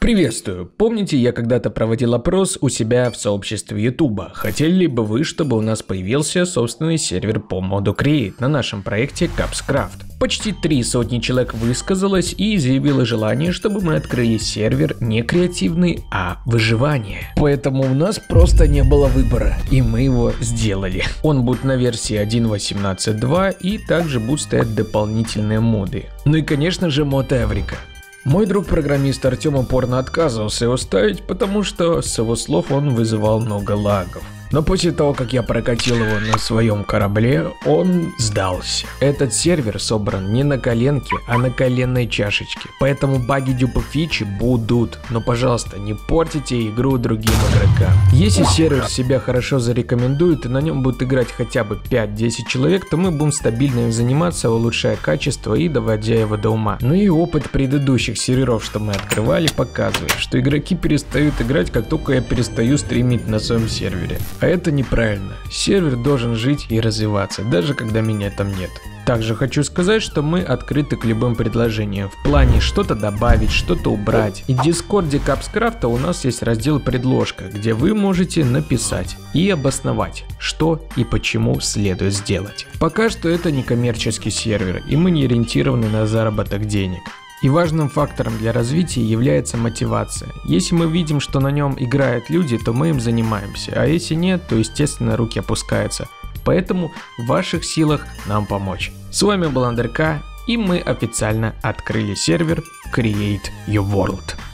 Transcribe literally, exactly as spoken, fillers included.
Приветствую! Помните, я когда-то проводил опрос у себя в сообществе Ютуба? Хотели ли бы вы, чтобы у нас появился собственный сервер по моду Create на нашем проекте Capscraft? Почти три сотни человек высказалось и заявило желание, чтобы мы открыли сервер не креативный, а выживание. Поэтому у нас просто не было выбора, и мы его сделали. Он будет на версии один точка восемнадцать точка два, и также будут стоять дополнительные моды. Ну и конечно же мод Эврика. Мой друг-программист Артем упорно отказывался его ставить, потому что, с его слов, он вызывал много лагов. Но после того, как я прокатил его на своем корабле, он сдался. Этот сервер собран не на коленке, а на коленной чашечке. Поэтому баги, дюпы, фичи будут. Но, пожалуйста, не портите игру другим игрокам. Если сервер себя хорошо зарекомендует и на нем будет играть хотя бы пять-десять человек, то мы будем стабильно им заниматься, улучшая качество и доводя его до ума. Ну и опыт предыдущих серверов, что мы открывали, показывает, что игроки перестают играть, как только я перестаю стримить на своем сервере. А это неправильно. Сервер должен жить и развиваться, даже когда меня там нет. Также хочу сказать, что мы открыты к любым предложениям в плане что-то добавить, что-то убрать. И в дискорде Capscraft у нас есть раздел «Предложка», где вы можете написать и обосновать, что и почему следует сделать. Пока что это не коммерческий сервер, и мы не ориентированы на заработок денег. И важным фактором для развития является мотивация. Если мы видим, что на нем играют люди, то мы им занимаемся, а если нет, то естественно руки опускаются. Поэтому в ваших силах нам помочь. С вами был Андерка, и мы официально открыли сервер Create Your World.